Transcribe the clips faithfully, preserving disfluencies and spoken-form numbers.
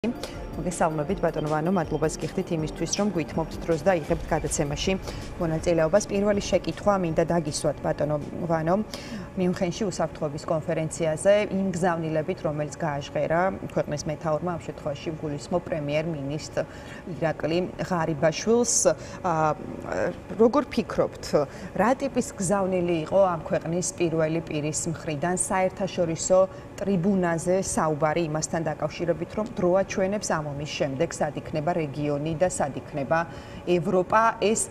მოგესალმებით ბატონო ვანო, მადლობას გიხდით იმისთვის, რომ გვითმობთ დროს და იღებთ გადაცემაში მონაწილეობას. Პირველი შეკითხვა მინდა დაგისვათ ბატონო ვანო, მიუნხენში უსაფრთხოების კონფერენციაზე იმ გზავნილებით, რომელიც გააჟღერა ქვეყნის მეთაურმა, ამ შემთხვევაში გულისხმობ პრემიერ-მინისტრ ირაკლი ღარიბაშვილს. Როგორ ფიქრობთ, რა ტიპის გზავნილი იყო ამ ქვეყნის პირველი პირის მხრიდან საერთაშორისო ტრიბუნაზე საუბარი იმასთან დაკავშირებით, რომ დროა ჩვენებს ამ ომის შემდეგ სად იქნება რეგიონი და სად იქნება ევროპა, ეს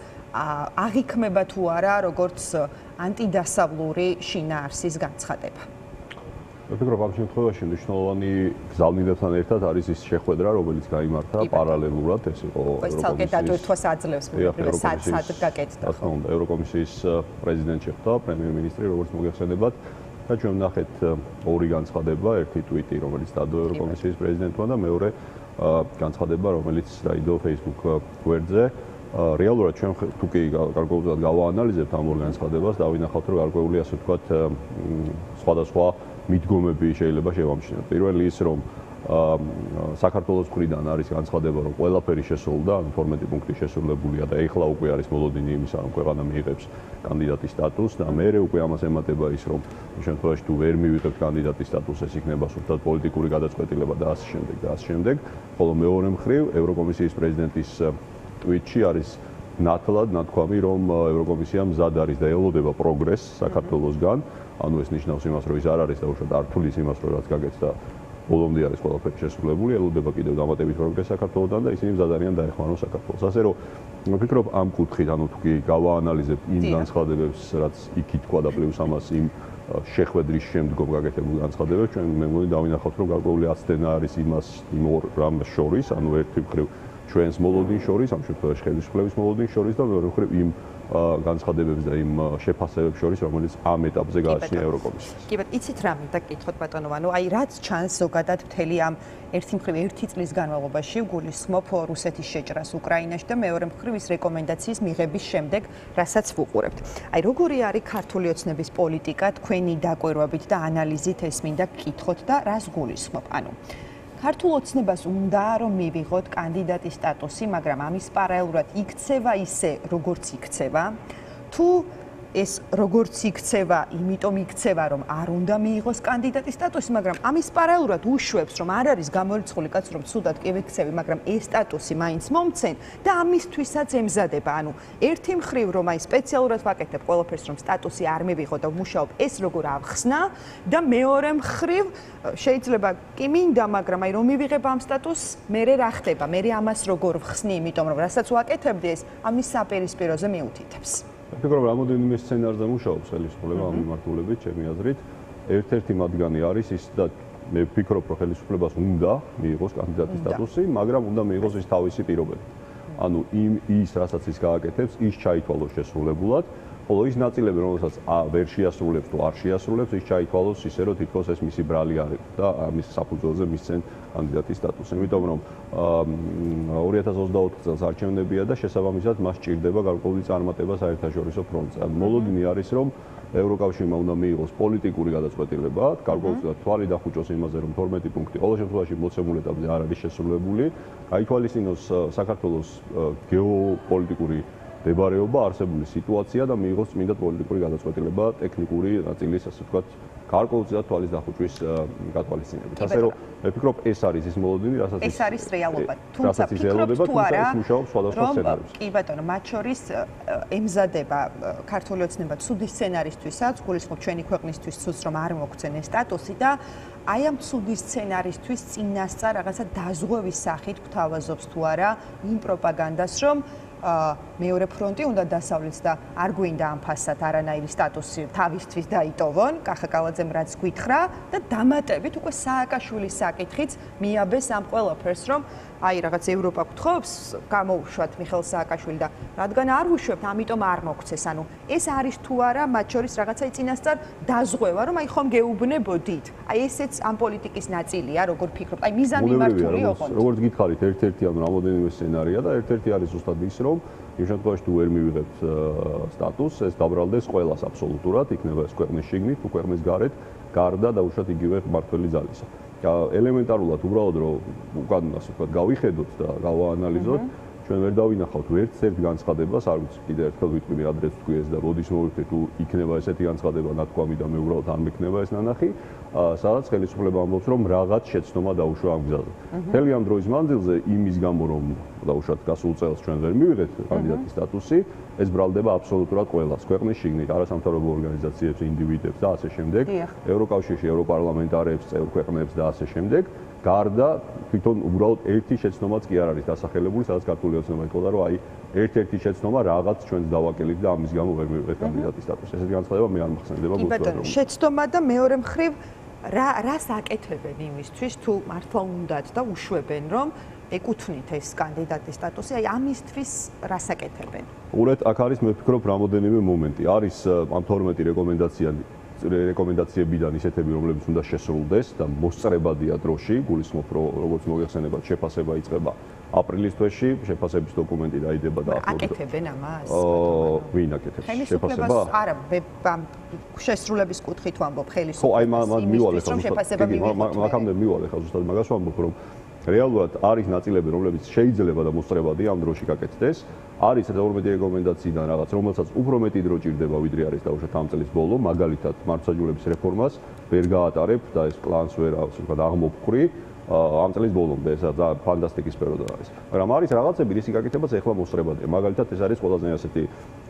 აღიქმება თუ არა როგორც ანტიდასავლური შინაარსის განცხადება? ვფიქრობ, ამ შემთხვევაში მნიშვნელოვანი გზავნილებთან ერთად არის ის შეხვედრა, რომელიც გაიმართა პარალელურად, ეს იყო ცალკე დატვირთვას აძლევს სად სად გაკეთდა. რა თქმა უნდა, ევროკომისიის პრეზიდენტი შეხვდა, პრემიერ-მინისტრი, როგორც მოგეხსენებათ. და ჩვენ ვნახეთ ორი განცხადება, ერთი ტვიტი, რომელიც დადო ევროკომისიის პრეზიდენტმა და მეორე განცხადება, რომელიც დაიდო Facebook გვერდზე. რეალურად ჩვენ თუ კი გარკვეულად გავაანალიზებთ ამ ორ განცხადებას, დავინახავთ, რომ გარკვეული ასე ვთქვათ სხვადასხვა მიდგომები შეიძლება შევამჩნიოთ. პირველი ის, რომ საქართველოს მხრიდან არის განცხადება, რომ ყველაფერი შესრულდა, ანუ თორმეტი პუნქტი შესრულებულია და ეხლა უკვე არის მოლოდინი იმისა, რომ ქვეყანა მიიღებს კანდიდატის სტატუსს და მეორე უკვე ამას ემატება ის, რომ იმ შემთხვევაში თუ ვერ მივიღებთ კანდიდატის სტატუსს, ეს იქნება სულთად პოლიტიკური გადაწყვეტილება და ასე შემდეგ და ასე შემდეგ. ხოლო მეორე მხრივ, ევროკომისიის პრეზიდენტის ტვიტში არის ნათლად ნათქვამი, რომ ევროკომისია მზად არის და ელოდება პროგრესს საქართველოსგან. ანუ ეს ნიშნავს იმას, რომ ის არ არის დაუშვათ არ თulis იმას, რომ რაც გაკეთდა ბოლომდე არის ყველაფერი შესრულებული, ელოდება კიდევ დამატებით პროგრესს საქართველოსთან და ისინი მზად არიან დაეხმარონ საქართველოს. ასე რომ ვფიქრობ ამ კუთხით, ანუ თუ კი გავაანალიზებთ იმ განცხადებებს, რაც იქ ითქვა და პლუს ამას იმ შეხვედრის შემდგომ გაკეთებულ განცხადებებს, ჩვენ მე მგონი დავინახავთ, რომ გარკვეული აცდენა არის იმას იმ ორ რამს შორის, ანუ ერთი მხრივ ჩვენს მოლოდინს შორის, ამ შემთხვევაში ხელისუფლების მოლოდინს შორის და მეორე მხრივ იმ განცხადებებს და იმ შეფასებებს შორის, რომელიც ამ ეტაპზე გააჩნია ევროკომისიას. კი ბატონო, იცით რა მინდა გკითხოთ ბატონო ვანო, აი რაც ჩანს ზოგადად მთელი ამ ერთი მხრივ ერთი წლის განმავლობაში გულისხმობ რუსეთის შეჭრას უკრაინაში და მეორე მხრივ ის რეკომენდაციის მიღების შემდეგ, რასაც ვუყურებთ. აი როგორი არის ქართული ოცნების პოლიტიკა თქვენი დაკვირვებით და ანალიზით ეს მინდა გკითხოთ და რას გულისხმობ? ანუ ქართულ ოცნებას უნდა რომ მივიღოთ კანდიდატის სტატუსი, მაგრამ ამის პარალელურად იქცევა ისე, როგორც იქცევა, თუ ეს როგორც იქცევა, იმიტომ იქცევა, რომ არ უნდა მიიღოს კანდიდატის სტატუსი, მაგრამ ამის პარალელურად უშვებს, რომ არ არის გამორიცხული კაცი, რომ ცუდად კი ვიქცევი, მაგრამ ეს სტატუსი მაინც მომცენ და ამისთვისაც ემზადება. ანუ ერთი მხრივ რომ აი სპეციალურად ვაკეთებ ყველაფერს, რომ სტატუსი არ მივიღო და ვმუშაობ, ეს როგორ ავხსნა და მეორე მხრივ შეიძლება კი მინდა, მაგრამ აი რომ მივიღებ ამ სტატუსს, მე რა ხდება? მე ამას როგორ ვხსნი, იმიტომ რომ რასაც ვაკეთებდი ეს ამის საპირისპიროზე მიუთითებს. ვფიქრობ, რამოდენიმე სცენარზე მუშაობს ხელისუფლება ამ მიმართულებით, ჩემი აზრით. ერთ-ერთი მათგანი არის ის და მე ვფიქრობ, რომ ხელისუფლებას უნდა მიიღოს კანდიდატის სტატუსი, მაგრამ უნდა მიიღოს ის თავისი პირობები. ანუ იმ ის, რასაც ის გააკეთებს, ის ჩაითვალოს შესრულებულად, ხოლო ის ნაწილები, რომელსაც ვერ შეასრულებს თუ არ შეასრულებს, ის ჩაითვალოს ისე, რომ თითქოს ეს მისი ბრალი არის და ამის საფუძველზე მისცენ კანდიდატის სტატუსს. იმიტომ რომ ორი ათას ოცდაოთხ წელს არჩევნებია და შესაბამისად მას სჭირდება გარკვეული წარმატება საერთაშორისო ფრონტზე. მოლოდინი არის, რომ ევროკავშირმა უნდა მიიღოს პოლიტიკური გადაწყვეტილება, გარკვეულწილად თვალი დახუჭოს იმაზე, რომ თორმეტი პუნქტი ყოველ შემთხვევაში მოცემულ ეტაპზე არ არის შესრულებული, გაითვალისწინოს საქართველოს გეოპოლიტიკური მდებარეობა, არსებული სიტუაცია და მიიღოს წმინდა პოლიტიკური გადაწყვეტილება ტექნიკური ნაწილის, ასე ვთქვათ, გარკვეულწილად თვალის დახუჭვის გათვალისწინებით. ასე რომ მე ვფიქრობ, ეს არის ის მოლოდინი, რასაც ეს არის რეალობა. თუმცა ფიქრობთ თუ არა, რომ კი ბატონო, მათ შორის ემზადება ქართული ოცნება ცუდი სცენარისთვისაც, გულისხმობ ჩვენი ქვეყნისთვის ცუდს, რომ არ მოგცენ ეს სტატუსი და აი ამ ცუდი სცენარისთვის წინასწარ რაღაცა დაზღვევის სახით გვთავაზობს თუ არა იმ პროპაგანდას, რომ მეორე ფრონტი უნდა დასავლეთს და არ გვინდა ამ ფასად არანაირი სტატუსი თავისთვის დაიტოვონ, კახაკალაძემ რაც გითხრა და დამატებით უკვე სააკაშვილის საკითხიც მიაბეს ამ ყველაფერს, რომ აი რაღაც ევროპა გთხოვს, გამოუშვათ მიხეილ სააკაშვილი და რადგან არ უშვებთ, ამიტომ არ მოგცეს. ანუ ეს არის თუ არა მათ შორის რაღაცა წინასწარ დაზღვევა, რომ აი ხომ გეუბნებოდით. აი ესეც ამ პოლიტიკის ნაწილია, როგორ ფიქრობთ? აი მიზანმიმართული ოღონდ. როგორც გითხარით, ერთ-ერთი ანუ რამოდენიმე სცენარია და ერთ-ერთი არის ზუსტად ის, რომ იმ შემთხვევაში თუ ვერ მივიღებთ სტატუსს, ეს დაბრალდეს ყველას აბსოლუტურად, იქნება ეს ქვეყნის შიგნით, თუ ქვეყნის გარეთ, გარდა და უშუალოდ იგივე მმართველი ძალისა. ელემენტარულად უბრალოდ რომ უკან ასე ვთქვათ გავიხედოთ და გავაანალიზოთ ჩვენ ვერ დავინახავთ ვერც ერთ განცხადებას, არ ვიცი, კიდევ ერთხელ ვიტყვი რა დღეს თქვი ეს და როდის მოვიხდეთ თუ იქნება ესეთი განცხადება ნათქვამი და მე უბრალოდ არ მექნება ეს ნანახი, სადაც ხელისუფლება ამბობს რომ რაღაც შეცდომა დაუშვა ამ გზაზე. მთელი ამ დროის მანძილზე იმის გამო რომ დაუშვათ გასულ წელს ჩვენ ვერ მივიღეთ კანდიდატის სტატუსი, ეს ბრალდება აბსოლუტურად ყველას, ქვეყნის შიგნით, არასამთავრობო ორგანიზაციებს, ინდივიდებს და ასე შემდეგ, ევროკავშირში, ევროპარლამენტარებს, წევრ ქვეყნებს და ასე შემდეგ. გარდა თვითონ უბრალოდ ერთი შეცდომაც კი არ არის დასახელებული, სადაც ქართული ოცნება ითხოვდა, რომ აი ერთ-ერთი შეცდომა რაღაც ჩვენს დავაკელით და ამის გამო ვერ მივიღეთ კანდიდატის სტატუსს. ესეთი განცხადება მე არ მახსენდება ბუთბარრომ. შეცდომა და მეორე მხრივ რა რას აკეთებენ იმისთვის, თუ მართლა უნდათ და უშვებენ, რომ ეკუთვნით ეს კანდიდატის სტატუსი, აი ამისთვის რას აკეთებენ? უბრალოდ აქ არის მე ვფიქრობ რამოდენიმე მომენტი. არის ამ თორმეტი რეკომენდაცია რეკომენდაციებიდან ისეთები, რომლებიც უნდა შესრულდეს და მოსწრებადია დროში, გულისხმობ, რომ როგორც მოგეხსენებათ, შეფასება იწყება აპრილის თვეში, შეფასების დოკუმენტი დაიდება და აკეთებენ ამას? აა, ვინ აკეთებს შეფასება? არა, შესრულების კუთხით ვამბობ, ხელისუფლებას. ხო, აი მან მივალე ხა მაგამდე მივალე ხა ზუსტად მაგას ვამბობ, რომ რეალურად არის ნაწილები, რომლებიც შეიძლება და მოსწრებადია ამ დროში გაკეთდეს. არის თორმეტი რეკომენდაციიდან რაღაც, რომელსაც უფრო მეტი დრო ჭირდება, ვიდრე არის დაუშვათ ამ წლის ბოლო, მაგალითად, მართლმსაჯულების რეფორმას ვერ გაატარებ და ეს პლანს ვერ ასე ვთქვათ აღმოფხვრი ამ წლის ბოლომდე, ეს ფანტასტიკის პერიოდი არის. მაგრამ არის რაღაცები, რისი გაკეთებაც ეხლა მოსწრებადია. მაგალითად, ეს არის ყველაზე ასეთი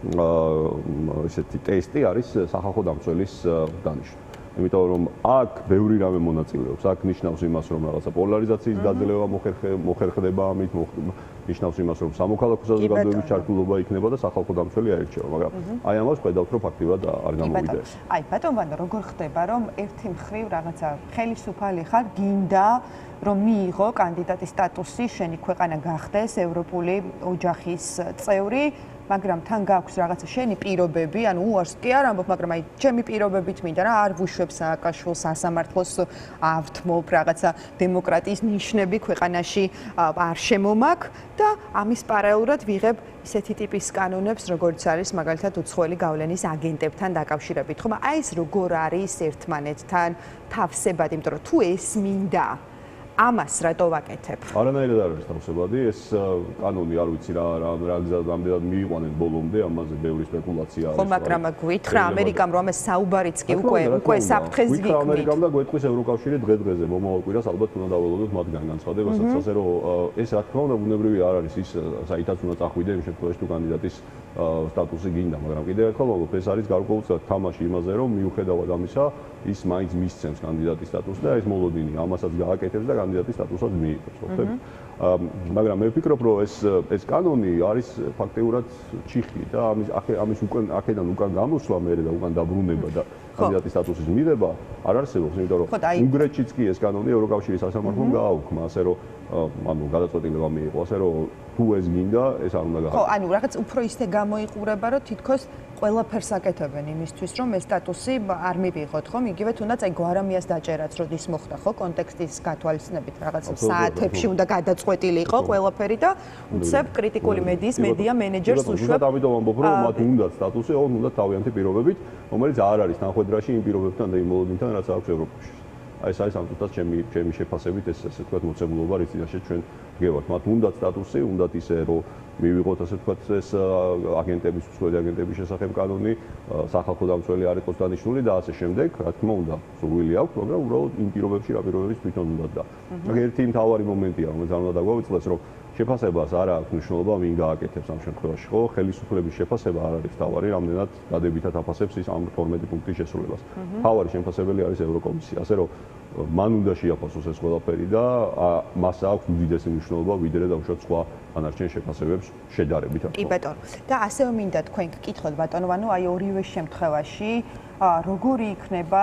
ესეთი ტესტი არის სახალხო დამცველის დანიშნა. იმიტომ რომ აქ ბევრი რამე მონაწილეობს. აქ ნიშნავს იმას, რომ რაღაცა პოლარიზაციის გაძლევა მოხერხდება ამით, ნიშნავს იმას, რომ სამოქალაქო საზოგადოების ჩართულობა იქნება და სახალხო დამცველი აირჩევა, მაგრამ აი ამას ხედავთ, რომ ფაქტიურად არ გამოვიდა ეს. აი, ბატონ ვანდო, როგორ ხდება, რომ ერთი მხრივ რაღაცა ხელისუფალი ხარ, გინდა რომ მიიღო კანდიდატის სტატუსი, შენი ქვეყანა გახდეს ევროპული ოჯახის წევრი, მაგრამ თან გაქვს რაღაცა შენი პირობები, ანუ უარს კი არ ამბობ, მაგრამ აი ჩემი პირობებით მინდა რა, არ ვუშვებ სააკაშვილს, სასამართლოს ავთმობ, რაღაცა დემოკრატიის ნიშნები ქვეყანაში არ შემომაქ და ამის პარალელურად ვიღებ ისეთი ტიპის კანონებს, როგორც არის მაგალითად უცხოელი გავლენის აგენტებთან დაკავშირებით, ხომ? აი ეს როგორ არის ერთმანეთთან თავსებად, იმიტომ რომ თუ ეს მინდა ამას რატო ვაკეთებ? არანაირად არ არის თავსებადი, ეს კანონი არ ვიცი რა რა გზად ამდენად მიიყვანენ ბოლომდე, ამაზე ბევრი სპეკულაცია არის. ხო, მაგრამ გვითხრა ამერიკამ რომ ამას საუბარიც კი უკვე უკვე საფრთხეს გიქმნით. გვითხრა ამერიკამ და გვეთქვის ევროკავშირი დღე-დღეზე, მომავალ კვირას ალბათ უნდა დაველოდოთ მათგან განცხადებასაც, ასე რომ ეს რა თქმა უნდა ბუნებრივი არ არის ის საითაც უნდა წახვიდე იმ შემთხვევაში თუ კანდიდატის სტატუსი გინდა, მაგრამ კიდევ ერთხელ ვამბობ, ეს არის გარკვეულწილად თამაში იმაზე, რომ მიუხედავად ამისა, ის მაინც მისცემს კანდიდატის სტატუსს და ეს მოლოდინი ამასაც გააკეთებს და კანდიდატის სტატუსსაც მიიღებს, ხვდებით? მაგრამ მე ვფიქრობ, რომ ეს ეს კანონი არის ფაქტიურად ჩიხი და ამის ამის უკან აქედან უკან გამოსვლა მერე და უკან დაბრუნება და კანდიდატის სტატუსის მიღება არ არსებობს, იმიტომ რომ უნგრეთშიც კი ეს კანონი ევროკავშირის სასამართლომ გააუქმა, ასე რომ ანუ გადაწყვეტილება მიიღო, ასე რომ თუ ეს გინდა, ეს არ უნდა გააკეთოს. ხო, ანუ რაღაც უფრო ისე გამოიყურება, რომ თითქოს ყველაფერს აკეთებენ იმისთვის, რომ ეს სტატუსი არ მივიღოთ, ხომ? იგივე თუნდაც აი გვარამიას დაჭერაც როდის მოხდა, ხო? კონტექსტის გათვალისწინებით რაღაც საათებში უნდა გადაწყვეტილი იყო ყველაფერი და უცებ კრიტიკული მედიის მედია მენეჯერს უშვებ. ამიტომ ამბობ, რომ მათ უნდა სტატუსი, ოღონდ უნდა თავიანთი პირობებით, რომელიც არ არის თანხმედრაში იმ პირობებთან და იმ მოლოდინთან, რაც აქვს ევროპაში. აი ეს არის ამ თუნდაც ჩემი ჩემი შეფასებით ეს ასე ვთქვათ მოცემულობა, რის წინაშე ჩვენ გევართ. მათ უნდა სტატუსი, უნდა ისე რომ მივიღოთ ასე ვთქვათ ეს აგენტების, უცხოელი აგენტების შესახებ კანონი, სახალხო დამცველი არ იყოს დანიშნული და ასე შემდეგ, რა თქმა უნდა, სურვილი აქვს, მაგრამ უბრალოდ იმ პირობებში, რა პირობებიც თვითონ უნდა და. მაგ ერთი მთავარი მომენტია, რომელიც არ უნდა დაგვავიწყდეს, რომ შეფასებას არ აქვს მნიშვნელობა ვინ გააკეთებს ამ შემთხვევაში, ხო? ხელისუფლების შეფასება არ არის თავარი, რამდენად დადებითად აფასებს ის ამ თორმეტი პუნქტის შესრულებას. თავარი შემფასებელი არის ევროკომისია, ასე რომ მან უნდა შეაფასოს ეს ყველაფერი და მას აქვს უდიდესი მნიშვნელობა ვიდრე დაუშვათ სხვა დანარჩენ შეფასებებს შედარებით. კი ბატონო. და ასევე მინდა თქვენ გკითხოთ ბატონო, ანუ აი ორივე შემთხვევაში როგორი იქნება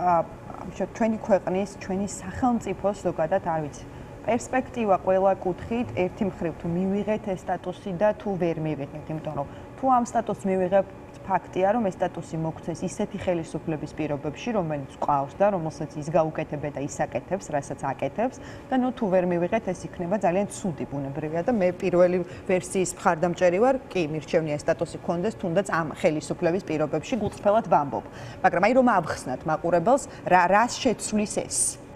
ჩვენი ქვეყნის, ჩვენი სახელმწიფოს ზოგადად არ ვიცი პერსპექტივა ყველა კუთხით, ერთი მხრივ თუ მივიღეთ ეს სტატუსი და თუ ვერ მივიღეთ, იმიტომ რომ თუ ამ სტატუსს მივიღებთ, ფაქტია, რომ ეს სტატუსი მოგცეს ისეთი ხელისუფლების პირობებში, რომელიც ყავს და რომელსაც ის გაუკეთებდა და ისაკეთებს, რასაც აკეთებს და ნუ თუ ვერ მივიღეთ, ეს იქნება ძალიან ცუდი ბუნებრივია და მე პირველი ვერსიის მხარდამჭერი ვარ, კი, მირჩევნია ეს სტატუსი გქონდეს, თუნდაც ამ ხელისუფლების პირობებში გულწრფელად ვამბობ. მაგრამ აი რომ ავხსნათ მაყურებელს, რა რას შეცვლის ეს?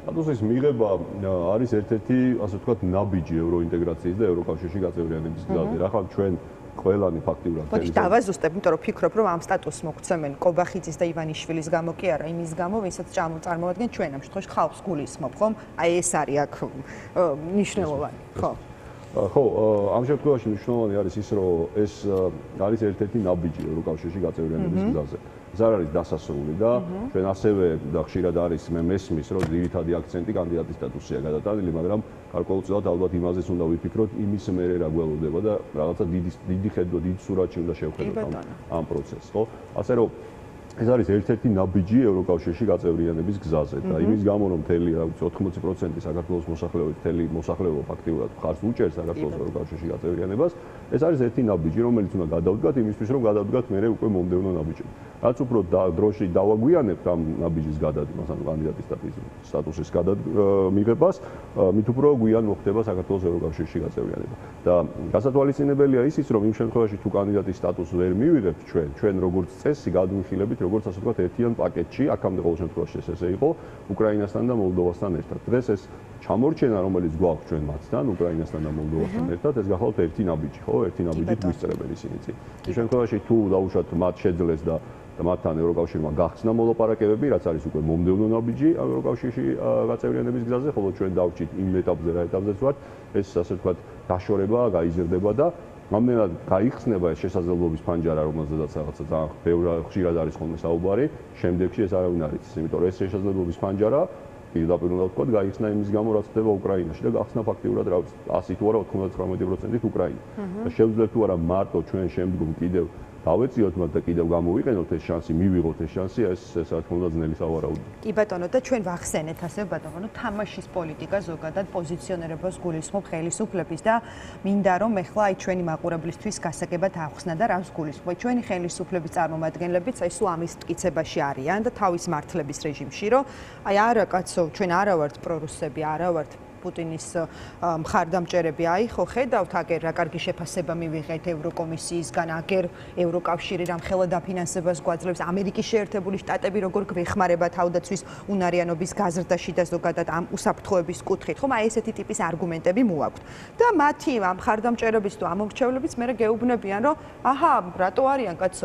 სტატუსის მიღება არის ერთ-ერთი, ასე ვთქვათ, ნაბიჯი ევროინტეგრაციის და ევროკავშირში გაწევრიანების გზაზე. რა ხარ ჩვენ ყველანი ფაქტიურად მოდი დავაზუსტებ, იმიტომ რომ ფიქრობ, რომ ამ სტატუსს მოგცემენ კობახიძის და ივანიშვილის გამო კი არა, იმის გამო, ვისაც წარმოადგენენ ჩვენ ამ შემთხვევაში ხალხს გულისხმობ, ხომ? აი ეს არის აქ მნიშვნელოვანი, ხო? ხო, ამ შემთხვევაში მნიშვნელოვანი არის ის, რომ ეს არის ერთ-ერთი ნაბიჯი ევროკავშირში გაწევრიანების გზაზე. ეს არ არის დასასრული და ჩვენ ასევე და ხშირად არის მე მესმის, რომ ძირითადი აქცენტი კანდიდატის სტატუსია გადატანილი, მაგრამ გარკვეულწილად ალბათ იმაზეც უნდა ვიფიქროთ, იმის მერე რა გველოდება და რაღაცა დიდი დიდი ხედვა, დიდი სურათი უნდა შევხედოთ ამ პროცესს, ხო? ასე რომ ეს არის ერთ-ერთი ნაბიჯი ევროკავშირში გაწევრიანების გზაზე და იმის გამო რომ მთელი რა ვიცი ოთხმოცი პროცენტი საქართველოს მოსახლეობის მთელი მოსახლეობა ფაქტიურად მხარს უჭერს საქართველოს ევროკავშირში გაწევრიანებას, ეს არის ერთი ნაბიჯი, რომელიც უნდა გადავდგათ იმისთვის, რომ გადავდგათ მერე უკვე მომდევნო ნაბიჯები. რაც უფრო დროში დავაგვიანებთ ამ ნაბიჯის გადადგმას, ანუ კანდიდატის სტატუსის მიღებას, მით უფრო გვიან მოხდება საქართველოს ევროკავშირში გაწევრიანება. და გასათვალისწინებელია ისიც, რომ იმ შემთხვევაში თუ კანდიდატის სტატუსს ვერ მივიღებთ ჩვენ, ჩვენ როგორც წესი გადმიხილებით როგორც ასე ვთქვათ ერთიან პაკეტში, აქამდე ყოველ შემთხვევაში ეს ესე იყო, უკრაინასთან და მოლდოვასთან ერთად. დღეს ეს ჩამორჩენა, რომელიც გვაქვს ჩვენ მათთან, უკრაინასთან და მოლდოვასთან ერთად, ეს გახლავთ ერთი ნაბიჯი, ხო? ერთი ნაბიჯით ვისწრებენ ისინი წინ. იმ შემთხვევაში თუ დაუშვათ მათ შეძლეს და და მათთან ევროკავშირმა გახსნა მოლაპარაკებები, რაც არის უკვე მომდევნო ნაბიჯი ევროკავშირში გაწევრიანების გზაზე, ხოლო ჩვენ დავჭით იმ ეტაპზე, რა ეტაპზეც ვართ, ეს ასე ვთქვათ დაშორება გაიზრდება და ამდენად გაიხსნება ეს შესაძლებლობის ფანჯარა, რომელზედაც რაღაცა ძალიან ბევრი ხშირად არის ხოლმე საუბარი, შემდეგში ეს არავინ არ იცის, იმიტომ რომ ეს შესაძლებლობის ფანჯარა პირდაპირ უნდა ვთქვათ, გაიხსნა იმის გამო, რაც ხდება უკრაინაში და გახსნა ფაქტიურად რა ვიცი, ასი თუ არა ოთხმოცდათვრამეტი პროცენტით უკრაინა. და შეგვიძლია თუ არა მარტო ჩვენ შემდგომ კიდევ დავეციოთ მათ და კიდევ გამოვიყენოთ ეს შანსი, მივიღოთ ეს შანსი, ეს ეს რა თქმა უნდა ძნელი სავარაუდოა. კი ბატონო, და ჩვენ ვახსენეთ ასე ბატონო, თამაშის პოლიტიკა ზოგადად პოზიციონირებას გულისხმობ ხელისუფლების და მინდა რომ ეხლა აი ჩვენი მაყურებლისთვის გასაგებად ახსნა და რას გულისხმობ. ჩვენი ხელისუფლების წარმომადგენლებიც აი სულ ამის მტკიცებაში არიან და თავის მართლების რეჟიმში, რომ აი არა კაცო, ჩვენ არა ვართ პრორუსები, არა ვართ პუტინის მხარდამჭერები, აი ხო ხედავთ, აგერ რა კარგი შეფასება მივიღეთ ევროკომისიისგან, აგერ ევროკავშირი რამხელა დაფინანსებას გვაძლევს, ამერიკის შეერთებული შტატები როგორ გვეხმარება თავდაცვის უნარიანობის გაზრდაში და ზოგადად ამ უსაფრთხოების კუთხით, ხომ აი ესეთი ტიპის არგუმენტები მოაქვთ. და მათი ამ მხარდამჭერების თუ ამორჩევლებიც მე გეუბნებიან, რომ აჰა, რატო არიან კაცო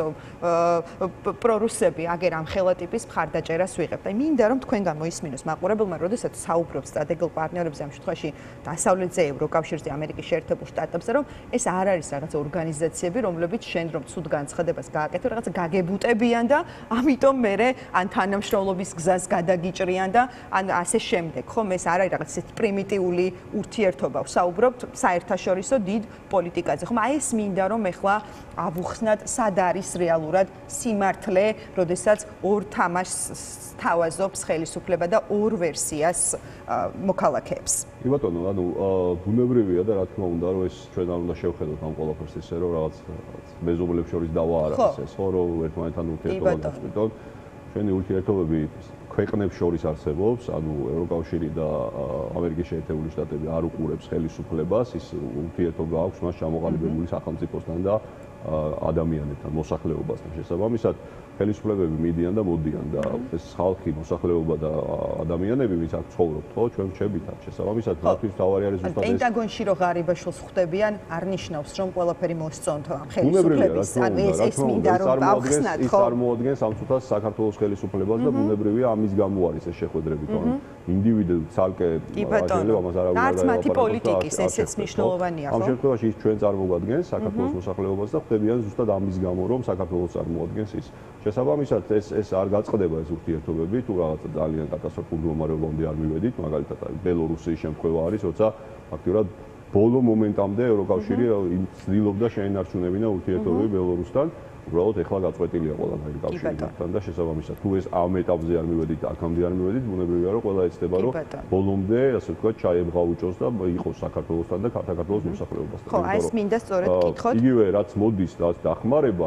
პრორუსები, აგერ ამხელა ტიპის მხარდაჭერას ვიღებთ. აი მინდა რომ თქვენგან მოისმინოს მაყურებელმა, როდესაც საუბრობთ სტრატეგიულ პარტნიორებზე ამ შემთხვევაში დასავლეთზე, ევროკავშირზე, ამერიკის შეერთებულ შტატებზე, რომ ეს არ არის რაღაც ორგანიზაციები, რომლებიც შენ რომ ცუდ განცხადებას გააკეთო, რაღაც გაგებუტებიან და ამიტომ მერე ან თანამშრომლობის გზას გადაგიჭრიან და ან ასე შემდეგ, ხომ ეს არ არის რაღაც ეს პრიმიტიული ურთიერთობა, ვსაუბრობთ საერთაშორისო დიდ პოლიტიკაზე, ხომ აი ეს მინდა რომ ეხლა ავუხსნათ, სად არის რეალურად სიმართლე, როდესაც ორ თამაშს თავაზობს ხელისუფლება და ორ ვერსიას მოქალაქეებს. კი ბატონო, ანუ ბუნებრივია და რა თქმა უნდა, რომ ეს ჩვენ არ უნდა შევხედოთ ამ ყველაფერს ისე, რომ რაღაც მეზობლებს შორის დავა არ არის ეს, ხო, რომ ერთმანეთთან ურთიერთობა გაწყვეტონ. ჩვენი ურთიერთობები ქვეყნებს შორის არსებობს, ანუ ევროკავშირი და ამერიკის შეერთებული შტატები არ უყურებს ხელისუფლებას, ის ურთიერთობა აქვს მას ჩამოყალიბებული სახელმწიფოსთან და ადამიანებთან, მოსახლეობასთან შესაბამისად. ხელისუფლებები მიდიან და მოდიან და ეს ხალხი, მოსახლეობა და ადამიანები, ვინც აქ ცხოვრობთ, ხო, ჩვენ ვჩებით აქ შესაბამისად, მათთვის თავარი არის ზუსტად ეს. პენტაგონში რო ღარიბაშვილს ხვდებიან, არ ნიშნავს, რომ ყველაფერი მოსწონთ ამ ხელისუფლების, ანუ ეს ეს მინდა რომ დავხსნათ, ხო? ის წარმოადგენს ამ წუთას საქართველოს ხელისუფლებას და ბუნებრივია ამის გამო არის ეს შეხვედრები, თორემ ინდივიდი ცალკე აღელვა ამას არ აქვს. არც მათი პოლიტიკის ესეც მნიშვნელოვანია, ხო? ამ შემთხვევაში ის ჩვენ წარმოგვადგენს საქართველოს მოსახლეობას და ხვდებიან ზუსტად ამის გამო, რომ საქართველოს წარმოადგენს ის. შესაბამისად ეს ეს არ გაწყდება ეს ურთიერთობები, თუ რაღაცა ძალიან კატასტროფულ მდგომარეობამდე არ მივედით, მაგალითად აი ბელორუსიის შემთხვევა არის, როცა ფაქტიურად ბოლო მომენტამდე ევროკავშირი ცდილობდა შეენარჩუნებინა ურთიერთობები ბელორუსთან, უბრალოდ ეხლა გაწყვეტილია ყველანაირი კავშირი მათთან და შესაბამისად თუ ეს ამ ეტაპზე არ მივედით, აქამდე არ მივედით, ბუნებრივია რომ ყველა ეცდება რომ ბოლომდე, ასე ვთქვათ, ჩაებღაუჭოს და იყოს საქართველოსთან და საქართველოს მოსახლეობასთან. ხო, აი ეს მინდა სწორედ გითხოთ. იგივე რაც მოდის და დახმარება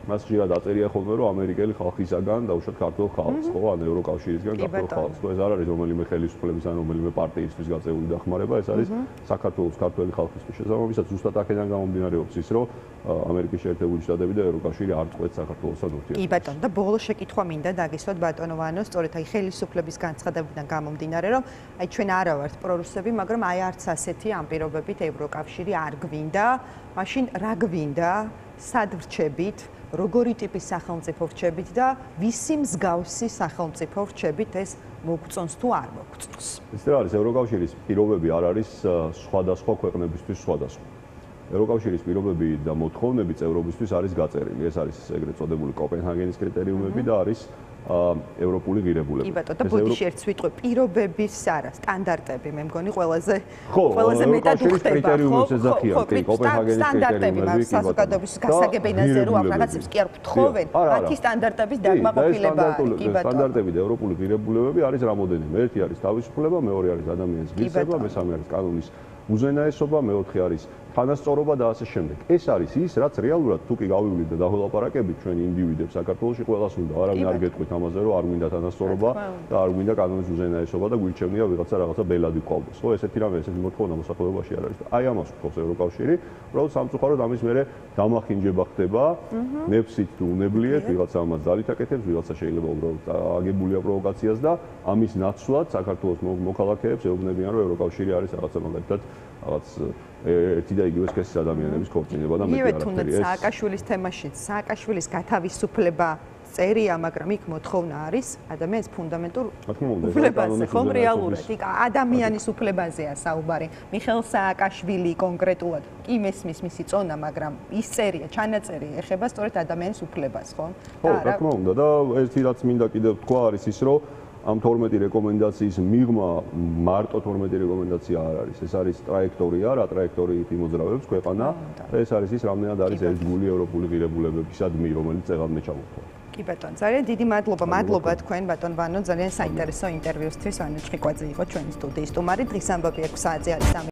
მას ჯერა დაწერია ხოლმე რომ ამერიკელი ხალხისაგან დაუშვათ ქართულ ხალხს, ხო, ან ევროკავშირისგან ქართულ ხალხს. ხო, ეს არ არის რომელიმე ხელისუფლების ან რომელიმე პარტიისთვის გაწეული დახმარება, ეს არის საქართველოს ქართველი ხალხისთვის. შესაბამისად, ზუსტად აქედან გამომდინარეობს ის, რომ ამერიკის შეერთებული შტატები და ევროკავშირი არ წყვეტს საქართველოსთან ურთიერთობას. კი ბატონო, და ბოლო შეკითხვა მინდა დაგისვათ ბატონო ვანო, სწორედ აი ხელისუფლების განცხადებიდან გამომდინარე, რომ აი ჩვენ არა ვართ პრორუსები, მაგრამ აი არც ასეთი ამ პირობებით ევროკავშირი არ გვინდა, მაშინ რა გვინდა, სად ვრჩებით, როგორი ტიპის სახელმწიფო ვრჩებით და ვისი მსგავსი სახელმწიფო ვრჩებით ეს მოგწონს თუ არ მოგწონს. ის რა არის, ევროკავშირის პირობები არ არის სხვადასხვა ქვეყნებისთვის სხვადასხვა. ევროკავშირის პირობები და მოთხოვნები წევრობისთვის არის გაწერილი. ეს არის ეგრეთ წოდებული კოპენჰაგენის კრიტერიუმები და არის ევროპული ღირებულება. კი ბატონო, და ბოდიში ერთ ვიტყვი პირობების არა, სტანდარტები, მე მგონი ყველაზე ყველაზე მეტად უხდება, ხო? კოპენჰაგენის სტანდარტები საზოგადოების გასაგებენაზე რო ამ რაღაცებს კი არ გთხოვენ, მათი სტანდარტების დაკმაყოფილება არის, კი ბატონო. სტანდარტები და ევროპული ღირებულებები არის რამოდენიმე. ერთი არის თავისუფლება, მეორე არის ადამიანის ღირსება, მესამე არის კანონის უზენაესობა, მეოთხე არის თანასწორობა და ასე შემდეგ. ეს არის ის, რაც რეალურად თუ კი გავივლით და დაველაპარაკებით ჩვენ ინდივიდებს საქართველოში ყველას უნდა, არავინ არ გეტყვით ამაზე, რომ არ გვინდა თანასწორობა და არ გვინდა კანონის უზენაესობა და გვირჩევნია ვიღაცა რაღაცა ბელადი ყავდეს. ხო, ესეთი რამე, ესეთი მოთხოვნა მოსახლეობაში არ არის. აი ამას ვთხოვს ევროკავშირი, უბრალოდ სამწუხაროდ ამის მერე დამახინჯება ხდება, ნებსით თუ უნებლიეთ, ვიღაცა ამას ძალით აკეთებს, ვიღაცა შეიძლება უბრალოდ აგებულია პროვოკაციას და ამის ნაცვლად საქართველოს მოქალაქეებს ეუბნებიან, რომ ევროკავშირი არის რაღაცა მაგალითად რაღაც ერთი და იგივე სქესის ადამიანების ქორწინება და მეტი არაფერი. ეს სააკაშვილის თემაშიც სააკაშვილის გათავისუფლება წერია, მაგრამ იქ მოთხოვნა არის ადამიანის ფუნდამენტურ უფლებაზე, ხომ რეალურად იქ ადამიანის უფლებაზეა საუბარი. მიხეილ სააკაშვილი კონკრეტულად კი მესმის მისი წონა, მაგრამ ის წერია, ჩანაწერი ეხება სწორედ ადამიანის უფლებას, ხო? ხო, რა თქმა უნდა და ერთი რაც მინდა კიდევ თქვა არის ის, რომ ამ თორმეტი რეკომენდაციის მიღმა მარტო თორმეტი რეკომენდაცია არ არის. ეს არის ტრაექტორია, რა ტრაექტორიით იმოძრავებს ქვეყანა და ეს არის ის, რამდენად არის ერთგული ევროპული ღირებულებებისადმი, რომელიც წეღადმე ჩამოთვალა. კი ბატონო, ძალიან დიდი მადლობა, მადლობა თქვენ ბატონ ვანო, ძალიან საინტერესო ინტერვიუსთვის. ვანო ჩხიკვაძე იყო ჩვენი სტუდიის სტუმარი. დღის ამბავი ექვსი საათზე არის.